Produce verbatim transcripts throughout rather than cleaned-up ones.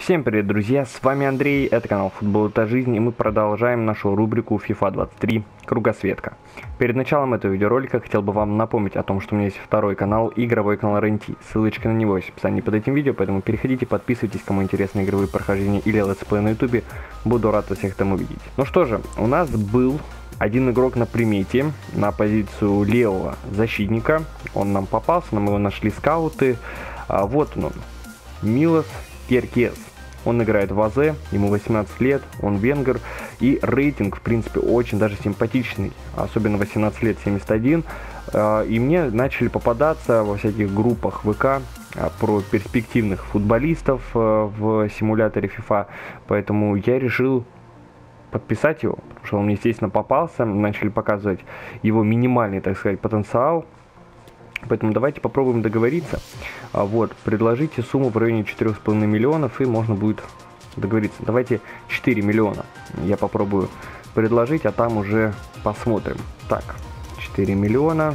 Всем привет, друзья, с вами Андрей, это канал Футбол это жизнь, и мы продолжаем нашу рубрику FIFA двадцать три Кругосветка. Перед началом этого видеоролика хотел бы вам напомнить о том, что у меня есть второй канал, игровой канал эр эн ти. Ссылочка на него есть в описании под этим видео, поэтому переходите, подписывайтесь, кому интересны игровые прохождения или летсплей на ютубе. Буду рад всех там увидеть. Ну что же, у нас был один игрок на примете, на позицию левого защитника. Он нам попался, нам его нашли скауты. А вот он, Милос Керкес. Он играет в АЗ, ему восемнадцать лет, он венгер, и рейтинг, в принципе, очень даже симпатичный, особенно восемнадцать лет, семьдесят один. И мне начали попадаться во всяких группах ВК про перспективных футболистов в симуляторе FIFA, поэтому я решил подписать его, потому что он мне, естественно, попался, начали показывать его минимальный, так сказать, потенциал. Поэтому давайте попробуем договориться. А вот, предложите сумму в районе четырёх с половиной миллионов, и можно будет договориться. Давайте четыре миллиона я попробую предложить, а там уже посмотрим. Так, четыре миллиона.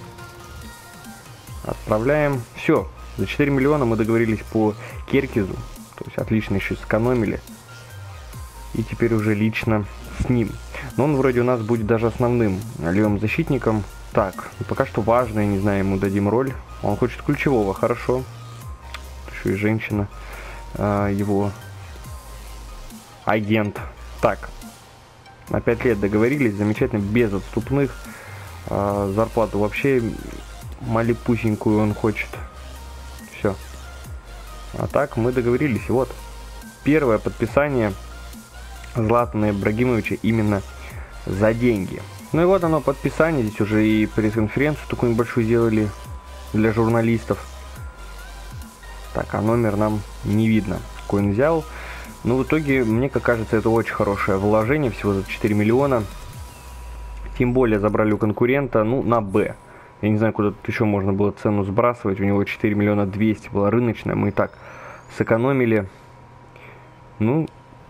Отправляем. Все, за четыре миллиона мы договорились по Керкезу. То есть отлично еще сэкономили. И теперь уже лично с ним. Но он вроде у нас будет даже основным левым защитником. Так, пока что важно, я не знаю, ему дадим роль. Он хочет ключевого, хорошо. Еще и женщина, а, его агент. Так, на пять лет договорились, замечательно, без отступных. А, зарплату вообще малепусенькую он хочет. Все. А так мы договорились. И вот, первое подписание Златана Ибрагимовича именно за деньги. Ну и вот оно, подписание. Здесь уже и пресс-конференцию такую небольшую сделали для журналистов. Так, а номер нам не видно, какой он взял. Но в итоге, мне как кажется, это очень хорошее вложение, всего за четыре миллиона. Тем более забрали у конкурента, ну, на Б. Я не знаю, куда тут еще можно было цену сбрасывать. У него четыре миллиона двести была рыночная. Мы и так сэкономили. Ну,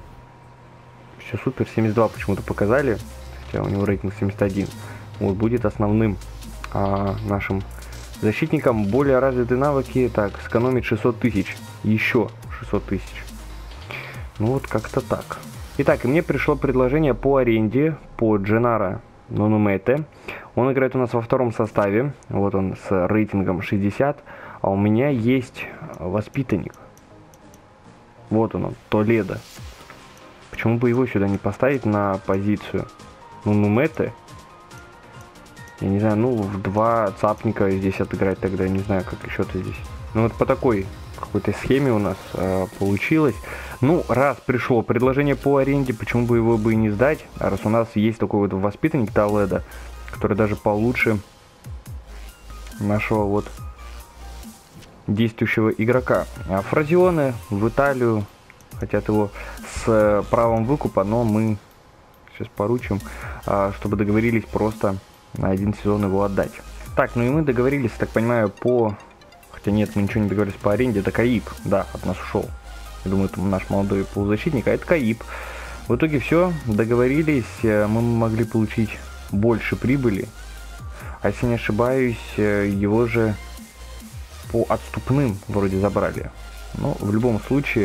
все супер, семьдесят два почему-то показали. У него рейтинг семьдесят один. Вот, будет основным а, нашим защитником. Более развитые навыки. Так, сэкономить шестьсот тысяч. Еще шестьсот тысяч. Ну вот как-то так. Итак, и мне пришло предложение по аренде по Дженаро Нунумете. Он играет у нас во втором составе. Вот он с рейтингом шестьдесят. А у меня есть воспитанник. Вот он, он Толедо. Почему бы его сюда не поставить на позицию Ну, Нумете? Я не знаю, ну, в два цапника здесь отыграть тогда, не знаю, как еще-то здесь. Ну, вот по такой какой-то схеме у нас э, получилось. Ну, раз пришло предложение по аренде, почему бы его бы и не сдать? А раз у нас есть такой вот воспитанник Толедо, который даже получше нашего вот действующего игрока. А Фразионе в Италию хотят его с правом выкупа, но мы сейчас поручим, чтобы договорились просто на один сезон его отдать. Так, ну и мы договорились, так понимаю, по... Хотя нет, мы ничего не договорились по аренде. Это Каиб, да, от нас ушел. Я думаю, это наш молодой полузащитник, а это Каиб. В итоге все, договорились, мы могли получить больше прибыли. А если не ошибаюсь, его же по отступным вроде забрали. Но в любом случае,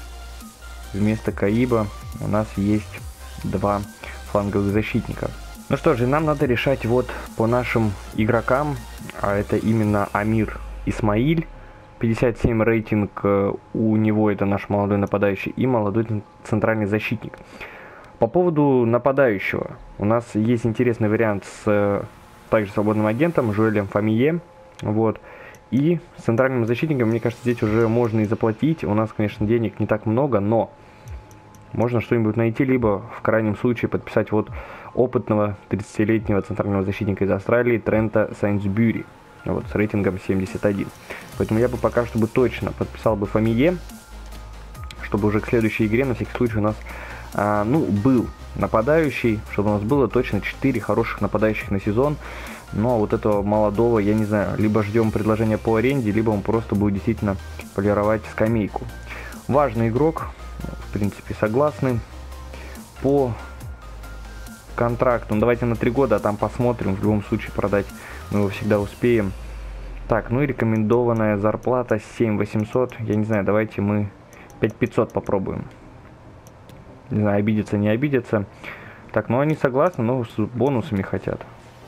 вместо Каиба у нас есть два фланговых защитника. Ну что же, нам надо решать вот по нашим игрокам. А это именно Амир Исмаиль. пятьдесят семь рейтинг у него, это наш молодой нападающий, и молодой центральный защитник. По поводу нападающего. У нас есть интересный вариант с также свободным агентом Жуэлем Фамие. Вот. И с центральным защитником, мне кажется, здесь уже можно и заплатить. У нас, конечно, денег не так много, но можно что-нибудь найти, либо в крайнем случае подписать вот опытного тридцатилетнего центрального защитника из Австралии Трента Сайнсбюри, вот, с рейтингом семьдесят один. Поэтому я бы пока что бы точно подписал бы Фамие, чтобы уже к следующей игре на всякий случай у нас а, ну, был нападающий, чтобы у нас было точно четыре хороших нападающих на сезон. Но вот этого молодого, я не знаю, либо ждем предложения по аренде, либо он просто будет действительно полировать скамейку. Важный игрок. В принципе, согласны. По контракту, ну, давайте на три года, а там посмотрим. В любом случае продать мы его всегда успеем. Так, ну и рекомендованная зарплата семь восемьсот. Я не знаю, давайте мы пять пятьсот попробуем. Не знаю, обидится, не обидится. Так, ну они согласны, но с бонусами хотят.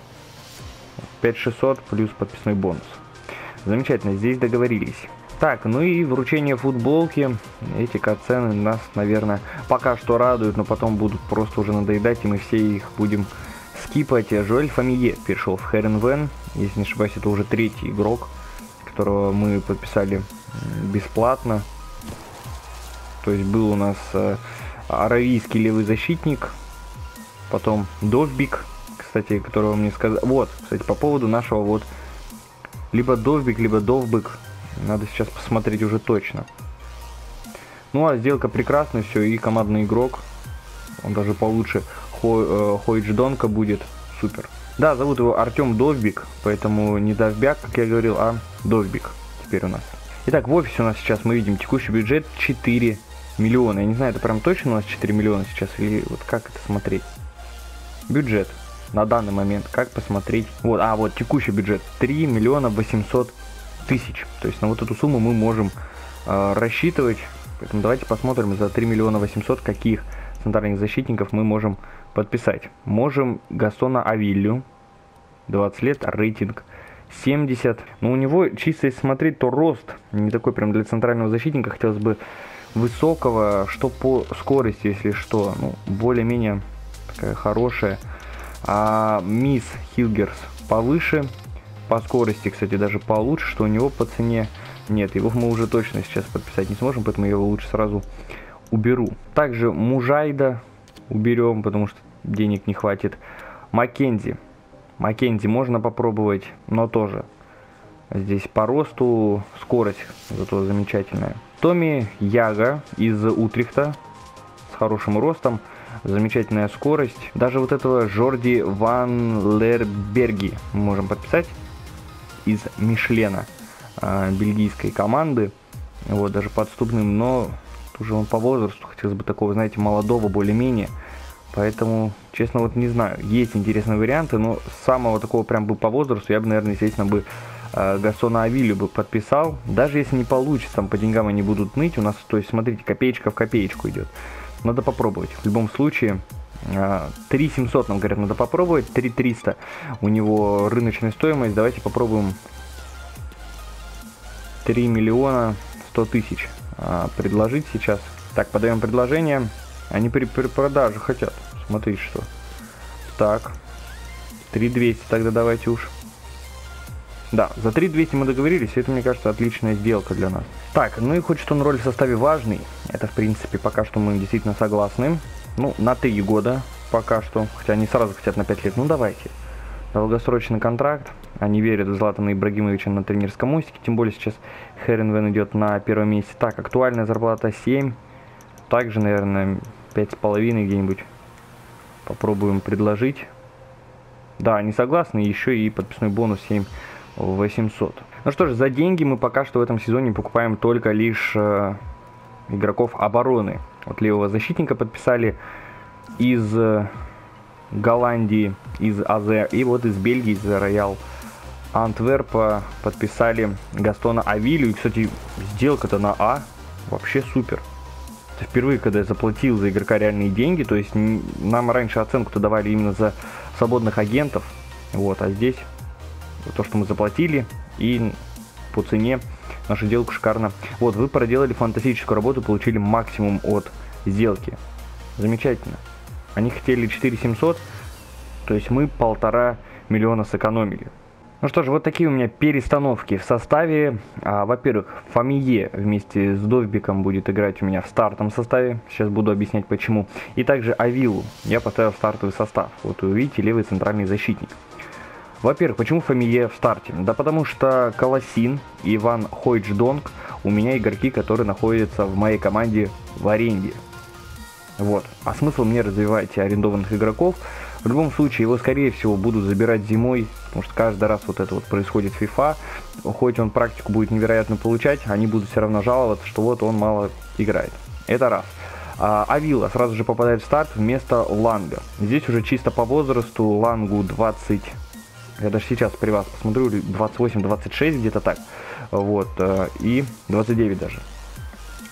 пять шестьсот плюс подписной бонус. Замечательно, здесь договорились. Так, ну и вручение футболки. Эти катцены нас, наверное, пока что радуют, но потом будут просто уже надоедать, и мы все их будем скипать. Жоэль Фамие перешел в Херенвен. Если не ошибаюсь, это уже третий игрок, которого мы подписали бесплатно. То есть был у нас э, аравийский левый защитник, потом Довбик, кстати, которого мне сказали. Вот, кстати, по поводу нашего вот либо Довбик, либо Довбик. Надо сейчас посмотреть уже точно. Ну а сделка прекрасная, все, и командный игрок. Он даже получше Хо, э, Хойдждонка будет. Супер. Да, зовут его Артем Довбик, поэтому не Довбяк, как я говорил, а Довбик теперь у нас. Итак, в офисе у нас сейчас мы видим текущий бюджет четыре миллиона. Я не знаю, это прям точно у нас четыре миллиона сейчас, или вот как это смотреть? Бюджет на данный момент, как посмотреть? Вот, а вот текущий бюджет три миллиона восемьсот тысяч. То есть на вот эту сумму мы можем э, рассчитывать. Поэтому давайте посмотрим за три миллиона восемьсот, каких центральных защитников мы можем подписать. Можем Гастона Авилью, двадцать лет, рейтинг семьдесят. Но у него, чисто если смотреть, то рост не такой прям для центрального защитника. Хотелось бы высокого, что по скорости, если что, ну, более-менее такая хорошая. А Мисс Хилгерс повыше. По скорости, кстати, даже получше, что у него по цене нет. Его мы уже точно сейчас подписать не сможем, поэтому я его лучше сразу уберу. Также Мужайда уберем, потому что денег не хватит. Маккензи. Маккензи можно попробовать, но тоже здесь по росту скорость зато замечательная. Томми Яга из Утрехта с хорошим ростом, замечательная скорость. Даже вот этого Жорди Ван Лерберги мы можем подписать из Мишлена, э, бельгийской команды. Вот, даже подступным, но уже он по возрасту, хотелось бы такого, знаете, молодого более-менее. Поэтому, честно, вот не знаю, есть интересные варианты, но самого такого прям бы по возрасту я бы, наверное, естественно, бы э, Гастона Авилью бы подписал. Даже если не получится, там по деньгам они будут ныть. У нас, то есть, смотрите, копеечка в копеечку идет. Надо попробовать. В любом случае, три семьсот нам говорят, надо попробовать. три триста у него рыночная стоимость. Давайте попробуем три миллиона сто тысяч предложить сейчас. Так, подаем предложение. Они при, при продаже хотят. Смотрите, что. Так, три двести тогда давайте уж. Да, за три двести мы договорились, это, мне кажется, отличная сделка для нас. Так, ну и хочет он роль в составе важный. Это, в принципе, пока что мы действительно согласны. Ну, на три года пока что. Хотя они сразу хотят на пять лет. Ну, давайте. Долгосрочный контракт. Они верят в Златана Ибрагимовича на тренерском мостике. Тем более сейчас Херенвен идет на первом месте. Так, актуальная зарплата семь. Также, наверное, пять с половиной где-нибудь попробуем предложить. Да, они согласны. Еще и подписной бонус семь восемьсот. Ну что ж, за деньги мы пока что в этом сезоне покупаем только лишь э, игроков обороны. Вот левого защитника подписали из э, Голландии, из АЗ, и вот из Бельгии, из Роял Антверпа подписали Гастона Авилью. И, кстати, сделка-то на А вообще супер. Это впервые, когда я заплатил за игрока реальные деньги. То есть нам раньше оценку-то давали именно за свободных агентов. Вот, а здесь то, что мы заплатили, и по цене наша сделка шикарна. Вот, вы проделали фантастическую работу, получили максимум от сделки. Замечательно. Они хотели четыре семьсот, то есть мы полтора миллиона сэкономили. Ну что ж, вот такие у меня перестановки в составе. А, во-первых, Фамие вместе с Довбиком будет играть у меня в стартовом составе. Сейчас буду объяснять почему. И также Авилу я поставил в стартовый состав. Вот вы увидите, левый центральный защитник. Во-первых, почему Фамие в старте? Да потому что Колосин и Ван Хойдждонк у меня игроки, которые находятся в моей команде в аренде. Вот. А смысл мне развивать арендованных игроков? В любом случае, его, скорее всего, будут забирать зимой, потому что каждый раз вот это вот происходит в FIFA. Хоть он практику будет невероятно получать, они будут все равно жаловаться, что вот он мало играет. Это раз. А Авила сразу же попадает в старт вместо Ланга. Здесь уже чисто по возрасту Лангу двадцать... Я даже сейчас при вас посмотрю, двадцать восемь двадцать шесть где-то так. Вот. И двадцать девять даже.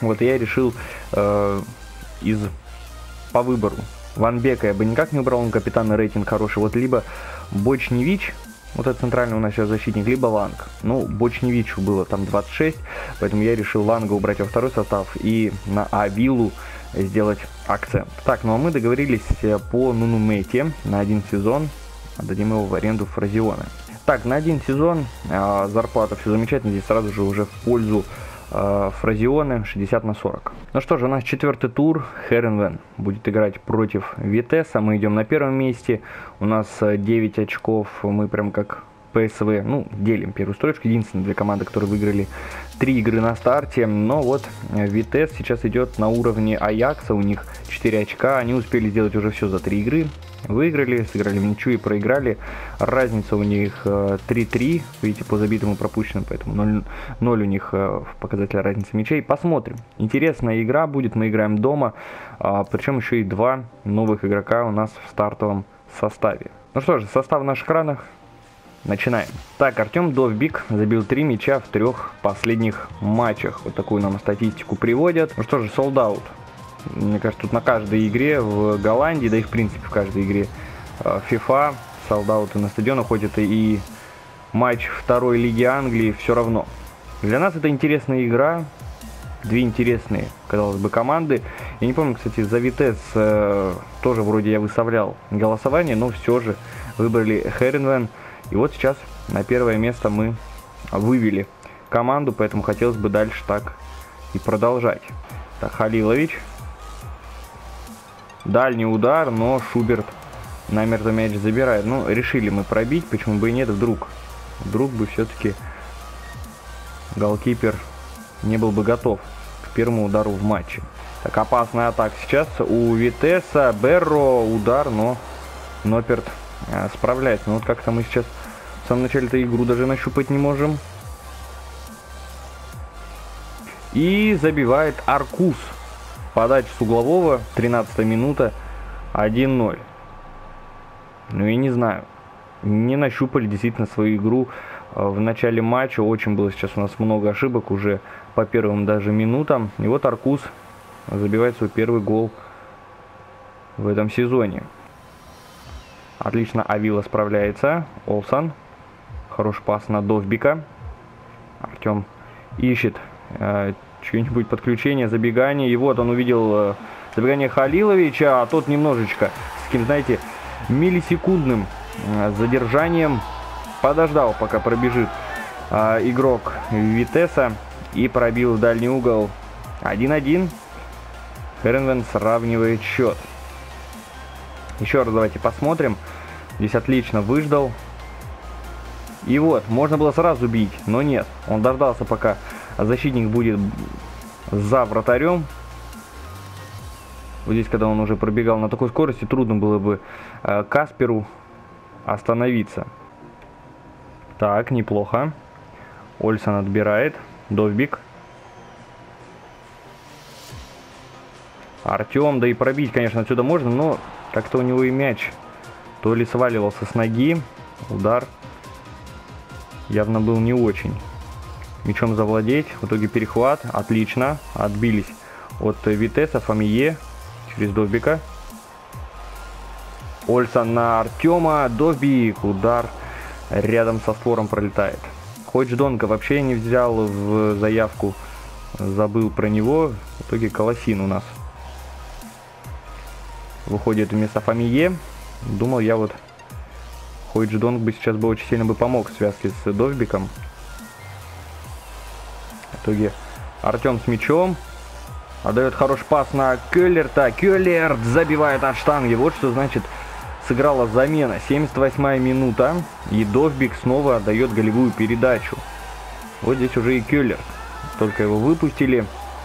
Вот я решил э, из по выбору Ванбека я бы никак не убрал, он капитанный рейтинг хороший. Вот либо Бочневич, вот это центральный у нас сейчас защитник, либо Ланг. Ну, Бочневичу было там двадцать шесть, поэтому я решил Ланга убрать во второй состав и на Авилу сделать акцент. Так, ну а мы договорились по Нунумете на один сезон, отдадим его в аренду Фразионы. Так, на один сезон э, зарплата, все замечательно, здесь сразу же уже в пользу э, Фразионы шестьдесят на сорок. Ну что же, у нас четвертый тур, Херенвен будет играть против Витеса, мы идем на первом месте, у нас девять очков, мы прям как ПСВ, ну, делим первую строчку, единственные две команды, которые выиграли три игры на старте, но вот Витес сейчас идет на уровне Аякса, у них четыре очка, они успели сделать уже все за три игры, выиграли, сыграли в ничью и проиграли, разница у них три-три, видите, по забитым и пропущенным, поэтому ноль ноль у них в показателе разницы мячей. Посмотрим, интересная игра будет, мы играем дома, причем еще и два новых игрока у нас в стартовом составе. Ну что же, состав в наших экранах. Начинаем. Так, Артем Довбик забил три мяча в трех последних матчах. Вот такую нам статистику приводят. Ну что же, солдаут. Мне кажется, тут на каждой игре в Голландии, да и в принципе в каждой игре FIFA, солдауты на стадионах ходят, и матч второй лиги Англии все равно. Для нас это интересная игра. Две интересные, казалось бы, команды. Я не помню, кстати, за Витес э, тоже вроде я выставлял голосование, но все же выбрали Херенвен. И вот сейчас на первое место мы вывели команду, поэтому хотелось бы дальше так и продолжать. Так, Халилович. Дальний удар, но Шуберт намертво мяч забирает. Ну, решили мы пробить, почему бы и нет, вдруг. Вдруг бы все-таки голкипер не был бы готов к первому удару в матче. Так, опасная атака сейчас у Витеса. Берро, удар, но Ноперт а, справляется. Но вот как-то мы сейчас в самом начале-то игру даже нащупать не можем. И забивает Аркус. Подача с углового, тринадцатая минута, один ноль. Ну и не знаю, не нащупали действительно свою игру в начале матча. Очень было сейчас у нас много ошибок уже по первым даже минутам. И вот Аркус забивает свой первый гол в этом сезоне. Отлично Авила справляется. Олсон. Хороший пас на Довбика. Артем ищет э, что-нибудь подключение, забегание. И вот он увидел э, забегание Халиловича, а тот немножечко с таким, знаете, миллисекундным э, задержанием подождал, пока пробежит э, игрок Витеса, и пробил в дальний угол. один один. Херенвен сравнивает счет. Еще раз давайте посмотрим. Здесь отлично выждал. И вот, можно было сразу бить, но нет. Он дождался, пока защитник будет за вратарем. Вот здесь, когда он уже пробегал на такой скорости, трудно было бы э, Касперу остановиться. Так, неплохо. Ольсон отбирает. Довбик. Артем, да и пробить, конечно, отсюда можно, но как-то у него и мяч то ли сваливался с ноги. Удар явно был не очень. Мячом завладеть, в итоге перехват, отлично, отбились от Витеса, Фамие через Довбика. Ольсон на Артема, Довбик, удар рядом со створом пролетает. Ходждонка вообще не взял в заявку, забыл про него, в итоге Колосин у нас выходит вместо Фамие. Думал я вот, Ходждонг бы сейчас бы очень сильно бы помог в связке с Довбиком. В итоге Артем с мячом. Отдает хороший пас на Келлерта. Келлерт забивает от штанги. Вот что значит сыграла замена. семьдесят восьмая минута. И Довбик снова отдает голевую передачу. Вот здесь уже и Келлерт. Только его выпустили.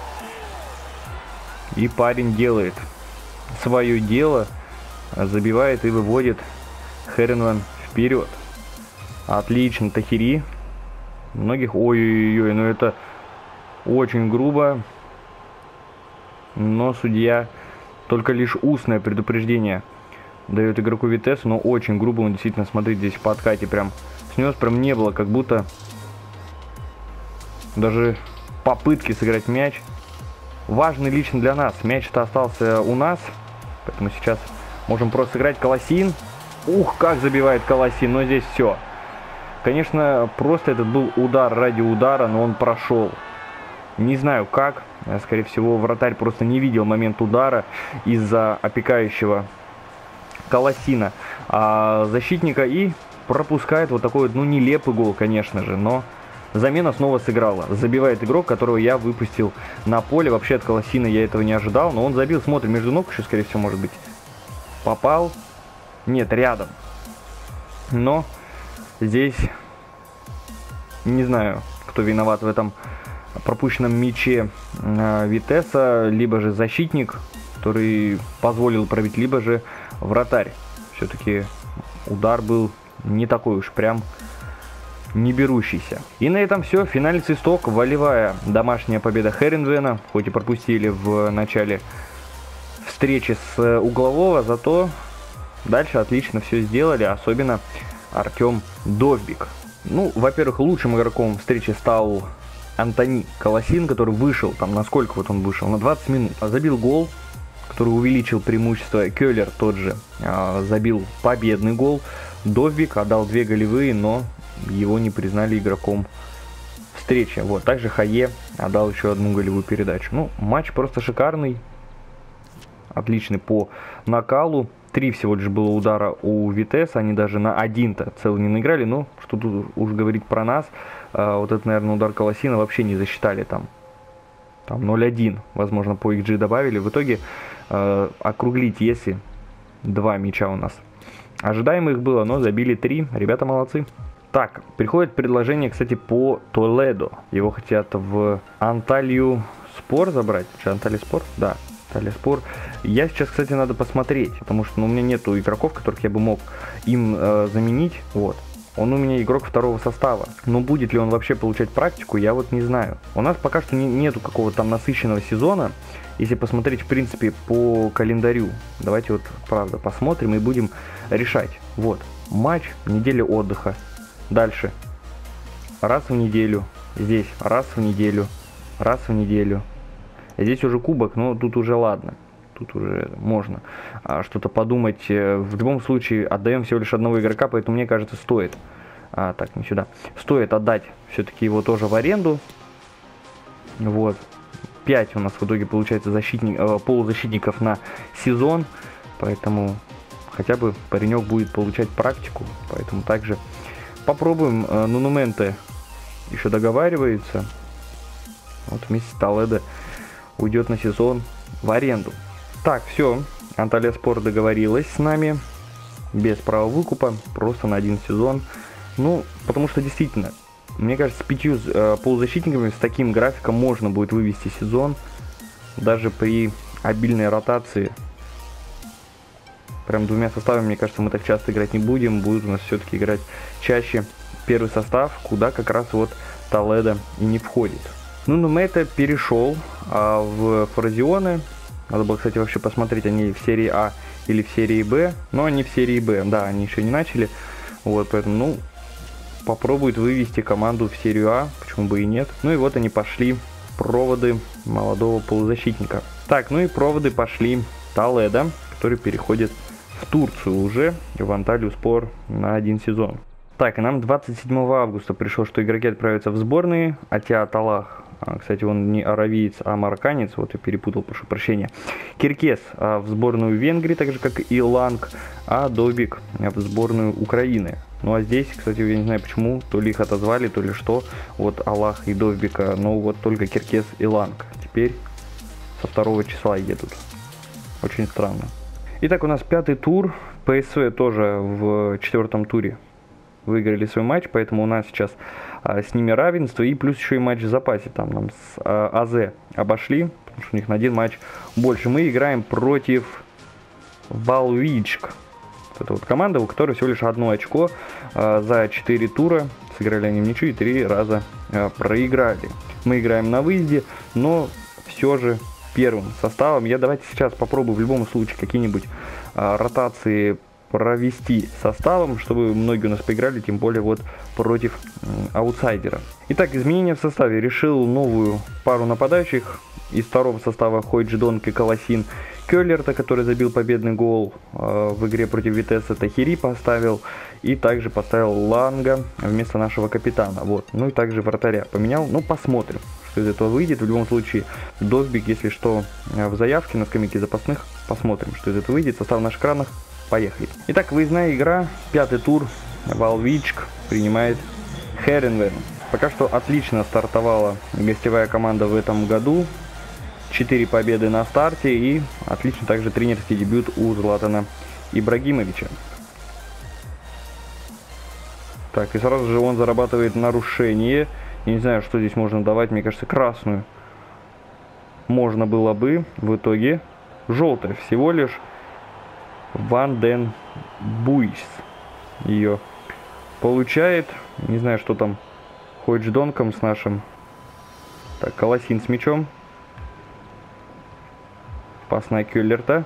И парень делает свое дело. Забивает и выводит Херенвен вперед. Отлично, Тахири. Многих... Ой-ой-ой, ну это очень грубо. Но судья только лишь устное предупреждение дает игроку Витесу. Но очень грубо он действительно, смотрите, здесь по откате прям снес. Прям не было, как будто даже попытки сыграть мяч важный лично для нас. Мяч-то остался у нас, поэтому сейчас можем просто сыграть. Колосин. Ух, как забивает Колосин, но здесь все. Конечно, просто этот был удар ради удара, но он прошел. Не знаю как, скорее всего, вратарь просто не видел момент удара из-за опекающего Колосина а защитника и пропускает вот такой вот, ну, нелепый гол, конечно же, но замена снова сыграла. Забивает игрок, которого я выпустил на поле. Вообще от Колосина я этого не ожидал, но он забил, смотрим, между ног еще, скорее всего, может быть, попал. Нет, рядом. Но здесь не знаю, кто виноват в этом пропущенном мяче э, Витеса, либо же защитник, который позволил пробить, либо же вратарь. Все-таки удар был не такой уж прям не берущийся. И на этом все. Финальный свисток. Волевая домашняя победа Херенвена. Хоть и пропустили в начале встречи с углового, зато дальше отлично все сделали. Особенно Артем Довбик. Ну, во-первых, лучшим игроком встречи стал Антони Колосин, который вышел, там, на сколько вот он вышел? На двадцать минут. Забил гол, который увеличил преимущество. Кёллер тот же э, забил победный гол. Довбик отдал две голевые, но его не признали игроком встречи. Вот, также Хае отдал еще одну голевую передачу. Ну, матч просто шикарный. Отличный по накалу. Три всего лишь было удара у Витеса. Они даже на один-то целый не наиграли. Но что тут уж говорить про нас. А, вот этот, наверное, удар Колосина вообще не засчитали там. Там ноль один, возможно, по икс джи добавили. В итоге э, округлить, если два мяча у нас ожидаемых было, но забили три. Ребята молодцы. Так, приходит предложение, кстати, по Толедо. Его хотят в Анталью Спор забрать. Что, Анталия Спор? Да, Анталия Спор. Я сейчас, кстати, надо посмотреть, потому что ну, у меня нету игроков, которых я бы мог им э, заменить. Вот. Он у меня игрок второго состава. Но будет ли он вообще получать практику, я вот не знаю. У нас пока что не, нету какого-то там насыщенного сезона. Если посмотреть, в принципе, по календарю. Давайте вот, правда, посмотрим и будем решать. Вот, матч, неделя отдыха. Дальше. Раз в неделю. Здесь раз в неделю. Раз в неделю. Здесь уже кубок, но тут уже ладно. Тут уже можно а, что-то подумать. В любом случае отдаем всего лишь одного игрока, поэтому мне кажется стоит. А, так, не сюда. Стоит отдать все-таки его тоже в аренду. Вот. пять у нас в итоге получается защитник, э, полузащитников на сезон. Поэтому хотя бы паренек будет получать практику. Поэтому также попробуем. Э, Нунументе еще договаривается. Вот вместе с Толедо уйдет на сезон в аренду. Так, все, Анталия Спор договорилась с нами, без права выкупа, просто на один сезон. Ну, потому что действительно, мне кажется, с пятью э, полузащитниками, с таким графиком можно будет вывести сезон, даже при обильной ротации. Прям двумя составами, мне кажется, мы так часто играть не будем, будет у нас все-таки играть чаще первый состав, куда как раз вот Толедо и не входит. Ну, Нунументе перешел а, в Фразионы. Надо было, кстати, вообще посмотреть, они в серии А или в серии Б. Но они в серии Б, да, они еще не начали. Вот, поэтому, ну, попробуют вывести команду в серию А, почему бы и нет. Ну и вот они пошли, проводы молодого полузащитника. Так, ну и проводы пошли Толедо, который переходит в Турцию уже, в Анталию Спор на один сезон. Так, и нам двадцать седьмого августа пришло, что игроки отправятся в сборные. Атиа Талах, кстати, он не аравиец, а марокканец, вот я перепутал, прошу прощения. Киркес а, в сборную Венгрии, так же как и Ланг, а Довбик в сборную Украины. Ну а здесь, кстати, я не знаю почему, то ли их отозвали, то ли что, вот Аллах и Довбика, но вот только Киркес и Ланг теперь со второго числа едут. Очень странно. Итак, у нас пятый тур, ПСВ тоже в четвертом туре выиграли свой матч, поэтому у нас сейчас а, с ними равенство, и плюс еще и матч в запасе, там нам с а, АЗ обошли, потому что у них на один матч больше. Мы играем против Валвичк, это вот команда, у которой всего лишь одно очко а, за четыре тура, сыграли они в ничью и три раза а, проиграли. Мы играем на выезде, но все же первым составом. Я давайте сейчас попробую в любом случае какие-нибудь а, ротации провести составом, чтобы многие у нас поиграли, тем более вот против э, аутсайдера. Итак, изменения в составе. Решил новую пару нападающих из второго состава Хойдждонг и Колосин Кёллерта, который забил победный гол э, в игре против Витесса, Тахири поставил. И также поставил Ланга вместо нашего капитана. Вот. Ну и также вратаря поменял. Ну, посмотрим, что из этого выйдет. В любом случае, Довбик, если что, в заявке на скамейке запасных. Посмотрим, что из этого выйдет. Состав на экранах. Поехали. Итак, выездная игра. Пятый тур. Валвичк принимает Херенвен. Пока что отлично стартовала гостевая команда в этом году. Четыре победы на старте и отлично также тренерский дебют у Златана Ибрагимовича. Так, и сразу же он зарабатывает нарушение. Я не знаю, что здесь можно давать, мне кажется, красную. Можно было бы, в итоге желтая всего лишь. Ван ден Буйс ее получает. Не знаю, что там Хойдждонком с нашим. Так, Колосин с мячом. Пас на Кёллерта.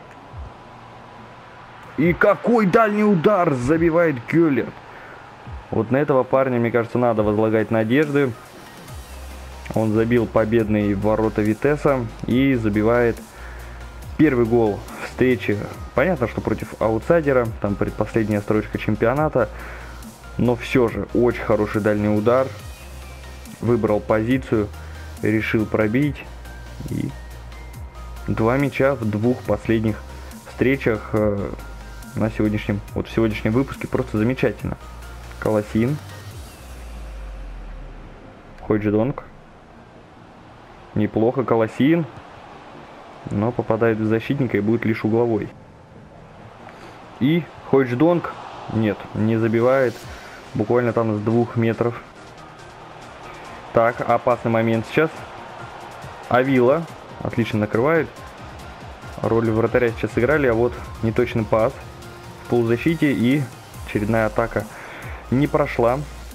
И какой дальний удар забивает Кёллерт. Вот на этого парня, мне кажется, надо возлагать надежды. Он забил победный в ворота Витесса и забивает первый гол встречи. Понятно, что против аутсайдера, там предпоследняя строчка чемпионата. Но все же очень хороший дальний удар. Выбрал позицию, решил пробить. И два мяча в двух последних встречах э, на сегодняшнем, вот в сегодняшнем выпуске просто замечательно. Колосин. Хойдждонг. Неплохо Колосин. Но попадает в защитника и будет лишь угловой. И Хойдждонг. Нет, не забивает. Буквально там с двух метров. Так, опасный момент сейчас. Авила. Отлично накрывает. Роль вратаря сейчас сыграли, а вот неточный пас в полузащите и очередная атака не прошла.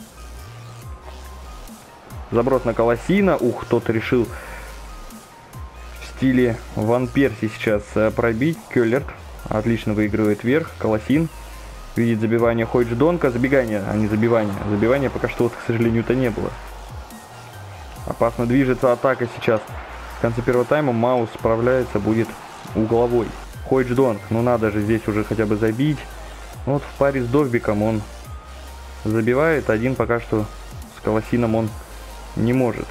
Заброс на Колосина. Ух, кто-то решил в стиле Ван Перси сейчас пробить. Кёллерт отлично выигрывает вверх. Колосин видит забивание Хойдждонка. Забегание, а не забивание. Забивания пока что, вот, к сожалению-то не было. Опасно движется атака сейчас. В конце первого тайма Маус справляется, будет угловой. Хойдждонг, ну надо же здесь уже хотя бы забить. Вот в паре с Довбиком он забивает. Один пока что с Колосином он не может.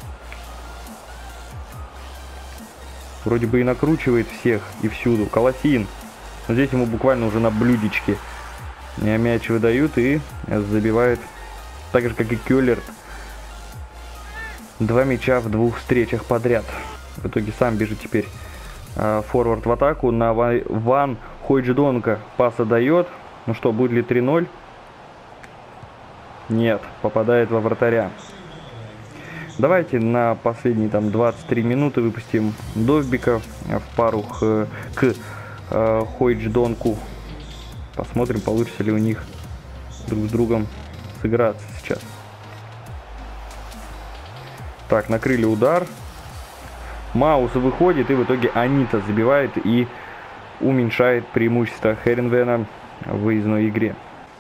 Вроде бы и накручивает всех и всюду. Колосин. Но здесь ему буквально уже на блюдечке мяч выдают и забивает. Так же, как и Кёллерт. Два мяча в двух встречах подряд. В итоге сам бежит теперь э, форвард в атаку. На Ван Хойдждонка паса дает. Ну что, будет ли три ноль? Нет, попадает во вратаря. Давайте на последние там двадцать три минуты выпустим Довбика в пару к, к э, Хойдждонку. Посмотрим, получится ли у них друг с другом сыграться сейчас. Так, накрыли удар. Маус выходит, и в итоге Анита забивает и уменьшает преимущество Херенвена в выездной игре.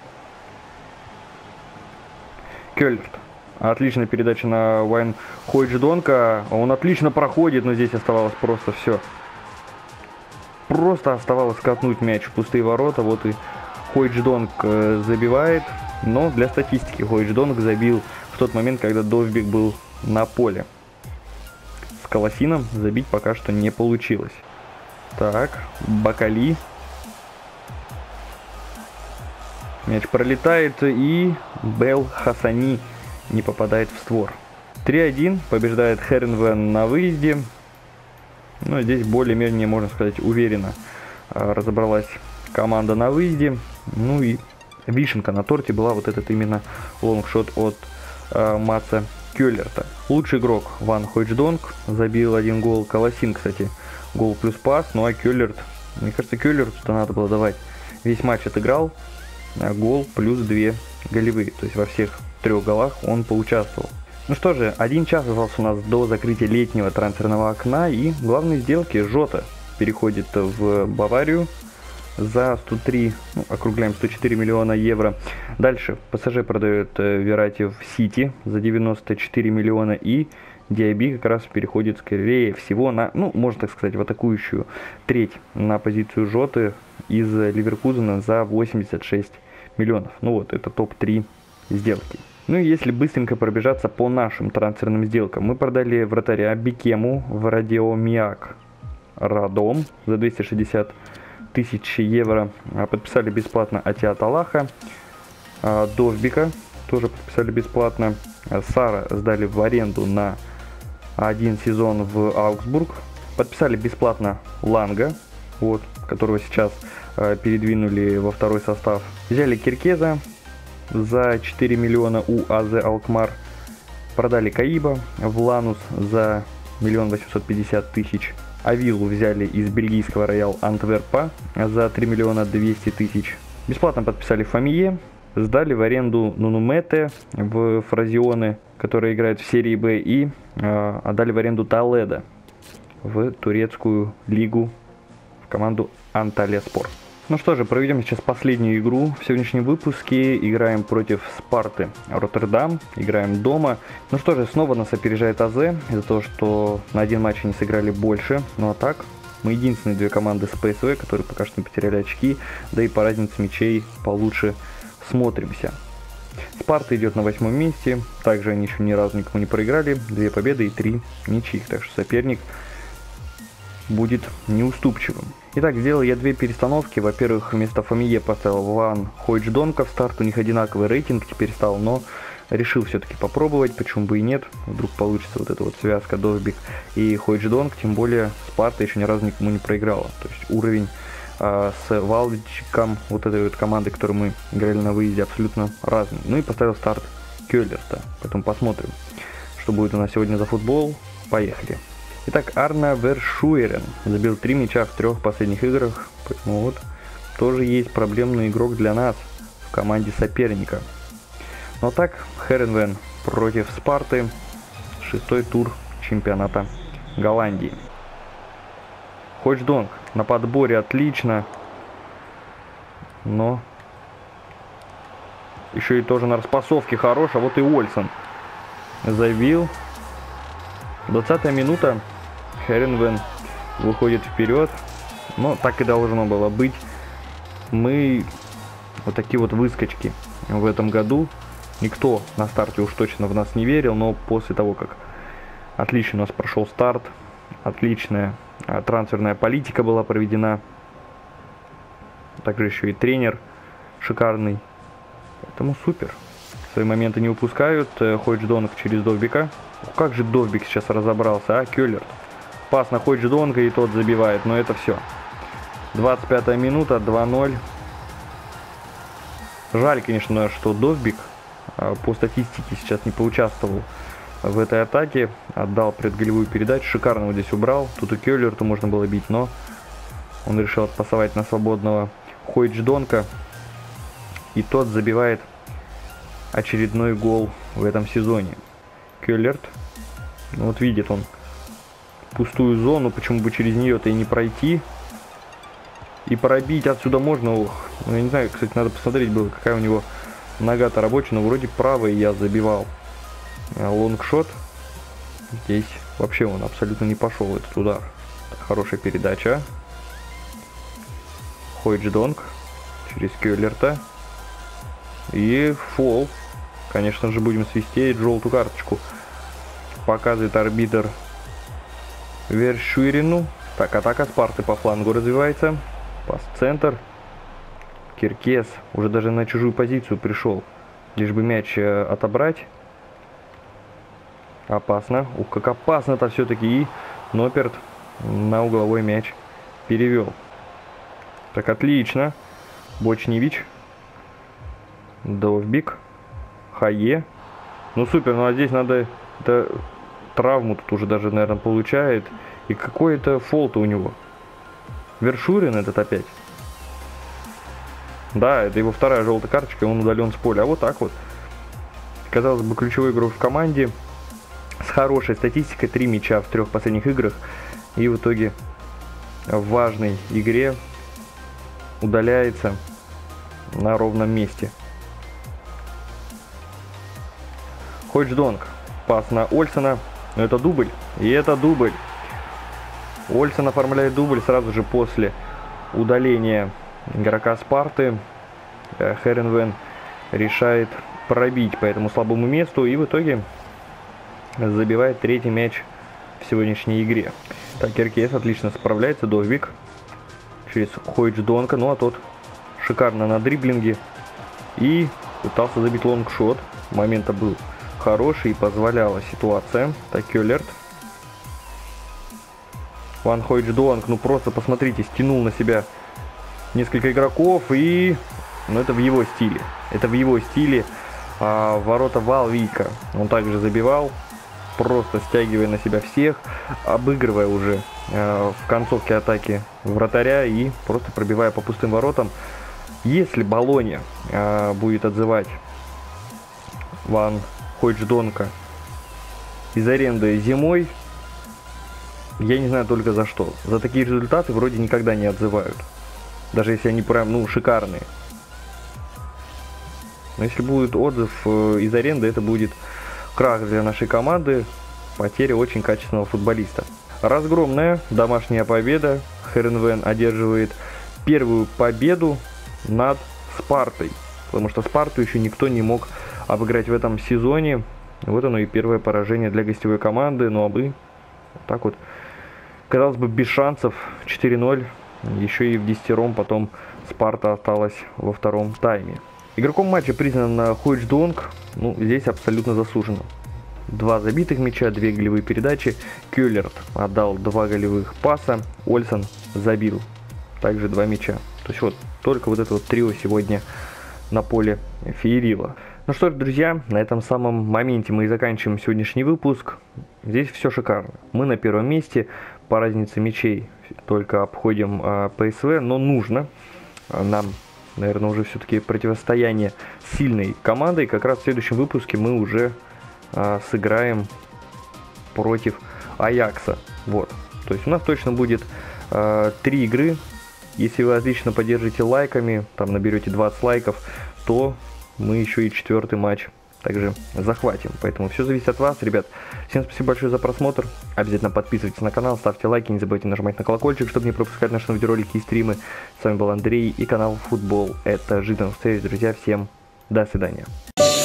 Кёллерт. Отличная передача на Ван Хойдждонка. Он отлично проходит, но здесь оставалось просто все. Просто оставалось катнуть мяч в пустые ворота. Вот и Хойдждонг забивает. Но для статистики Хойдждонг забил в тот момент, когда Довбик был на поле. С Колосином забить пока что не получилось. Так, Бакали. Мяч пролетает, и Бел Хасани не попадает в створ. три один побеждает Херенвен на выезде. Ну, здесь более-менее, можно сказать, уверенно разобралась команда на выезде. Ну и вишенка на торте была вот этот именно лонгшот от э, Матса Кёллерта. Лучший игрок Ван Хойдждонг забил один гол. Колосин, кстати, гол плюс пас. Ну а Кёллерт, мне кажется, Кёллерту-то надо было давать. Весь матч отыграл. Гол плюс две голевые. То есть во всех трех голах он поучаствовал. Ну что же, один час остался у нас до закрытия летнего трансферного окна. И главные сделки. Жота переходит в Баварию за сто три, ну, округляем, сто четыре миллиона евро. Дальше ПСЖ продает Верати в Сити за девяносто четыре миллиона. И Диаби как раз переходит, скорее всего, на, ну, можно так сказать, в атакующую треть на позицию Жоты из Ливеркузена за восемьдесят шесть миллионов. Ну вот, это топ три сделки. Ну и если быстренько пробежаться по нашим трансферным сделкам, мы продали вратаря Бикему в Радиомиак Радом за двести шестьдесят тысяч евро. Подписали бесплатно Атиат Алаха. Довбика тоже подписали бесплатно. Сара сдали в аренду на один сезон в Аугсбург. Подписали бесплатно Ланга, вот, которого сейчас э, передвинули во второй состав. Взяли Киркеза за четыре миллиона у АЗ Алкмар. Продали Каиба в Ланус за миллион восемьсот пятьдесят тысяч. Авилу взяли из бельгийского Роял Антверпа за три миллиона двести тысяч. Бесплатно подписали Фамие. Сдали в аренду Нунумете в Фразионы, который играет в серии Б, и э, отдали в аренду Толедо в турецкую лигу в команду Анталия-Спор. Ну что же, проведем сейчас последнюю игру в сегодняшнем выпуске. Играем против Спарты Роттердам, играем дома. Ну что же, снова нас опережает АЗ из-за того, что на один матч они сыграли больше. Ну а так, мы единственные две команды с ПСВ, которые пока что не потеряли очки, да и по разнице мячей получше смотримся. Спарта идет на восьмом месте, также они еще ни разу никому не проиграли, две победы и три ничьих, так что соперник будет неуступчивым. Итак, сделал я две перестановки. Во-первых, вместо Фамие поставил Ван Хойчдонка в старт, у них одинаковый рейтинг теперь стал, но решил все-таки попробовать, почему бы и нет, вдруг получится вот эта вот связка Довбик и Хойчдонк, тем более Спарта еще ни разу никому не проиграла, то есть уровень с Валдичком, вот этой вот командой, которую мы играли на выезде, абсолютно разный. Ну и поставил старт Кёллерта, потом посмотрим, что будет у нас сегодня за футбол. Поехали. Итак, Арна Вершуерен забил три мяча в трех последних играх, поэтому вот тоже есть проблемный игрок для нас в команде соперника. Но так, Херенвен против Спарты, шестой тур чемпионата Голландии. Хойчдонк на подборе отлично, но еще и тоже на распасовке хорош, а вот и Ольсен забил. двадцатая минута, Херенвен выходит вперед, но так и должно было быть. Мы вот такие вот выскочки в этом году. Никто на старте уж точно в нас не верил, но после того, как отлично у нас прошел старт, отличная трансферная политика была проведена, также еще и тренер шикарный, поэтому супер. Свои моменты не упускают. Хойчдонк через Довбика. Как же Довбик сейчас разобрался, а? Кёллерт. Пас на Хойчдонка, и тот забивает, но это все. двадцать пятая минута, два ноль. Жаль, конечно, что Довбик по статистике сейчас не поучаствовал в этой атаке, отдал предголевую передачу, шикарно его здесь убрал. Тут и Кёллерту можно было бить, но он решил отпасовать на свободного Хойчдонка, и тот забивает очередной гол в этом сезоне. Кёллерт, ну вот видит он пустую зону, почему бы через нее-то и не пройти, и пробить отсюда можно. Ох, ну, я не знаю, кстати, надо посмотреть было, какая у него нога-то рабочая, но вроде правой я забивал. Лонгшот. Здесь вообще он абсолютно не пошел, этот удар. Хорошая передача. Хойчдонк через Кёллерта. И фол. Конечно же, будем свистеть, желтую карточку показывает арбитр Вершуерину. Так, атака Спарты по флангу развивается. Пас в центр. Киркез уже даже на чужую позицию пришел, лишь бы мяч отобрать. Опасно. Ух, как опасно-то все-таки. И Ноперт на угловой мяч перевел. Так, отлично. Бочневич. Довбик. Хае. Ну супер, ну а здесь надо... Это травму тут уже даже, наверное, получает. И какой-то фол-то у него. Вершурин этот опять. Да, это его вторая желтая карточка, он удален с поля. А вот так вот. Казалось бы, ключевой игрок в команде с хорошей статистикой, три мяча в трех последних играх, и в итоге в важной игре удаляется на ровном месте. Хойчдонк. Пас на Ольсена. Но это дубль. И это дубль. Ольсен оформляет дубль сразу же после удаления игрока Спарты. Херенвен решает пробить по этому слабому месту. И в итоге забивает третий мяч в сегодняшней игре. Так, Керкес отлично справляется. Довбик через Хойчдонка. Ну а тот шикарно на дриблинге. И пытался забить лонгшот. Момент был хороший и позволяла ситуация. Так, Кёллерт. Ван Хойчдонк, ну просто посмотрите, стянул на себя несколько игроков. И... ну это в его стиле. Это в его стиле. А ворота Валвика он также забивал. Просто стягивая на себя всех. Обыгрывая уже э, в концовке атаки вратаря. И просто пробивая по пустым воротам. Если Болонья э, будет отзывать Ван Хойчдонка из аренды зимой, я не знаю только за что. За такие результаты вроде никогда не отзывают. Даже если они прям, ну, шикарные. Но если будет отзыв э, из аренды, это будет крах для нашей команды. Потеря очень качественного футболиста. Разгромная домашняя победа. Херенвен одерживает первую победу над Спартой. Потому что Спарту еще никто не мог обыграть в этом сезоне. Вот оно и первое поражение для гостевой команды. Ну а мы вот так вот, казалось бы, без шансов. четыре ноль. Еще и в десятером потом Спарта осталась во втором тайме. Игроком матча признан Хойчдонк. Ну, здесь абсолютно заслуженно. Два забитых мяча, две голевые передачи. Кёллерт отдал два голевых паса. Ольсен забил также два мяча. То есть вот только вот это вот трио сегодня на поле феерило. Ну что ж, друзья, на этом самом моменте мы и заканчиваем сегодняшний выпуск. Здесь все шикарно. Мы на первом месте. По разнице мячей только обходим э, ПСВ. Но нужно нам, наверное, уже все-таки противостояние с сильной командой. Как раз в следующем выпуске мы уже э, сыграем против Аякса. Вот. То есть у нас точно будет э, три игры. Если вы отлично поддержите лайками, там наберете двадцать лайков, то мы еще и четвертый матч также захватим. Поэтому все зависит от вас, ребят. Всем спасибо большое за просмотр. Обязательно подписывайтесь на канал, ставьте лайки, не забывайте нажимать на колокольчик, чтобы не пропускать наши видеоролики и стримы. С вами был Андрей и канал Футбол. Это жизнь. До встречи, друзья. Всем до свидания.